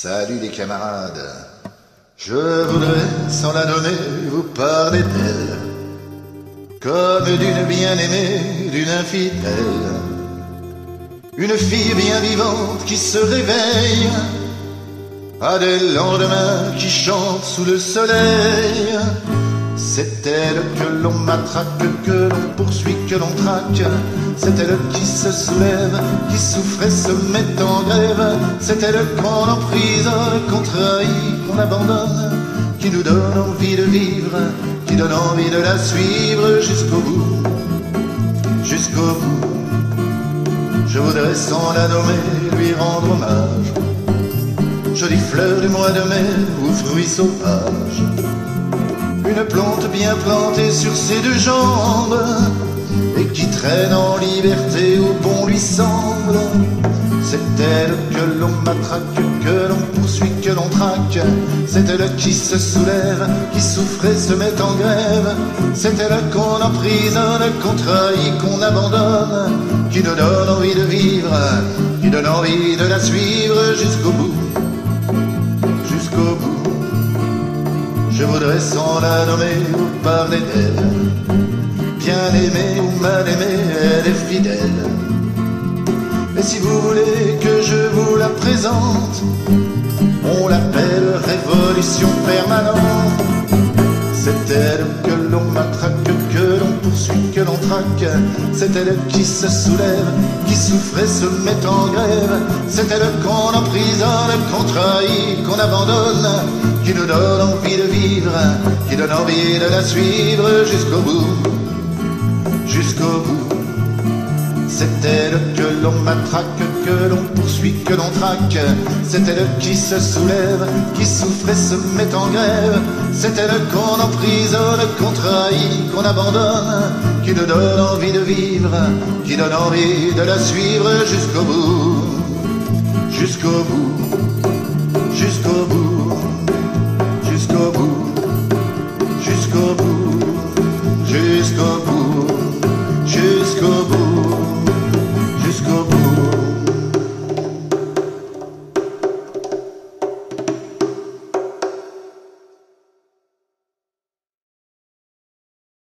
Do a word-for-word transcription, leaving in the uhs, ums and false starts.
Salut les camarades, je voudrais, sans la nommer, vous parler d'elle, comme d'une bien-aimée, d'une infidèle, une fille bien vivante qui se réveille à des lendemains qui chantent sous le soleil. C'est elle que l'on matraque, que l'on poursuit, que l'on traque. C'est elle qui se soulève, qui souffre et se met en grève. C'est elle qu'on emprisonne, qu'on trahit, qu'on abandonne, qui nous donne envie de vivre, qui donne envie de la suivre jusqu'au bout, jusqu'au bout. Je voudrais sans la nommer lui rendre hommage, jolie fleur du mois de mai ou fruit sauvage, une plante bien plantée sur ses deux jambes et qui traîne en liberté où bon lui semble. C'est elle que l'on matraque, que l'on poursuit, que l'on traque. C'est elle qui se soulève, qui souffre et se met en grève. C'est elle qu'on emprisonne, qu'on trahit, qu'on abandonne, qui nous donne envie de vivre, qui donne envie de la suivre jusqu'au bout, jusqu'au bout. Je voudrais sans la nommer vous parler d'elle, bien aimée ou mal aimée, elle est fidèle. Et si vous voulez que je vous la présente, on l'appelle révolution permanente. C'est elle que l'on matraque, que l'on poursuit, que l'on traque. C'est elle qui se soulève, qui souffre et se met en grève. C'est elle qu'on emprisonne, qu'on trahit, qu'on abandonne, qui nous donne envie de vivre, qui donne envie de la suivre jusqu'au bout, jusqu'au bout. C'est elle que l'on matraque, que l'on poursuit, que l'on traque. C'est elle qui se soulève, qui souffre et se met en grève. C'est elle qu'on emprisonne, qu'on trahit, qu'on abandonne, qui nous donne envie de vivre, qui donne envie de la suivre jusqu'au bout, jusqu'au bout.